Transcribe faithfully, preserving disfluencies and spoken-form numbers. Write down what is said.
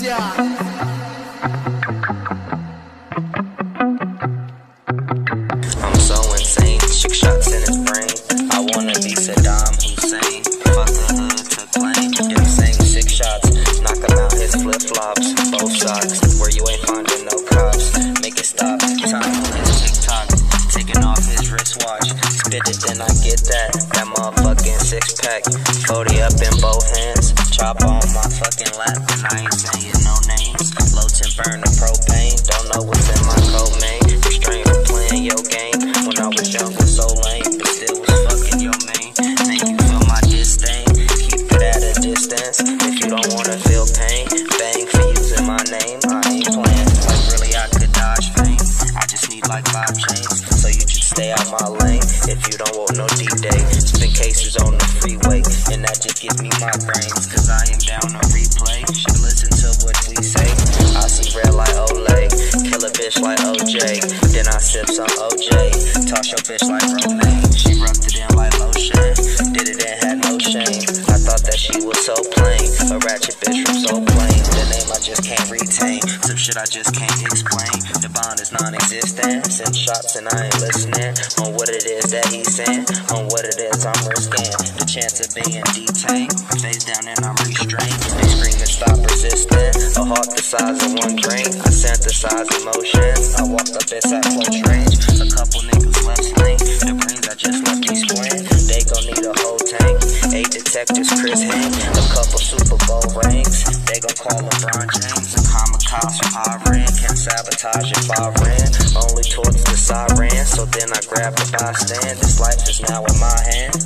I'm so insane, six shots in his brain. I wanna be Saddam Hussein. Fuck the hood, took plane. Get the same six shots, knock him out his flip flops, both socks. Where you ain't finding no cops. Make it stop, time on his TikTok, taking off his wristwatch. Spit it, then I get that, that motherfucking six pack. forty up in both hands, chop on my fucking lap, and I ain't saying no names. Low temp burn the propane, don't know what's in my code name. Restrained from playing your game, when I was young was so lame, but still was fucking your main. Make you feel my disdain, keep it at a distance. If you don't wanna feel pain, bang for using my name. I ain't playing, like really I could dodge fame. I just need like five chains, so you should stay out my lane. If you don't want no D-Day, spin cases on the freeway, and that just gives me migraines, cause I am down to replay. Should listen to what we say. I see red like Olay, kill a bitch like O J, then I sip some O J, toss your bitch like Romaine. She rubbed it in like lotion, did it and had no shame. I thought that she was so plain, a ratchet bitch from so plain. The name I just can't retain, some shit I just can't explain. The bond is non-existent, send shots and I ain't listening on what it is that he's saying, on what it is I'm risking. The chance of being detained, face down and I'm restrained. They scream and stop resisting, a heart the size of one grain. I synthesize emotions, I walked up inside close range. A couple niggas left slain, the brains I just left me squaring. They gon' need a whole tank, eight detectives Chris Hank, a couple Super Bowl rings. They gon' call LeBron James, a kamikaze from Iran. Can't sabotage if I ran, only towards the siren. So then I grabbed the bystand, this life is now in my hand.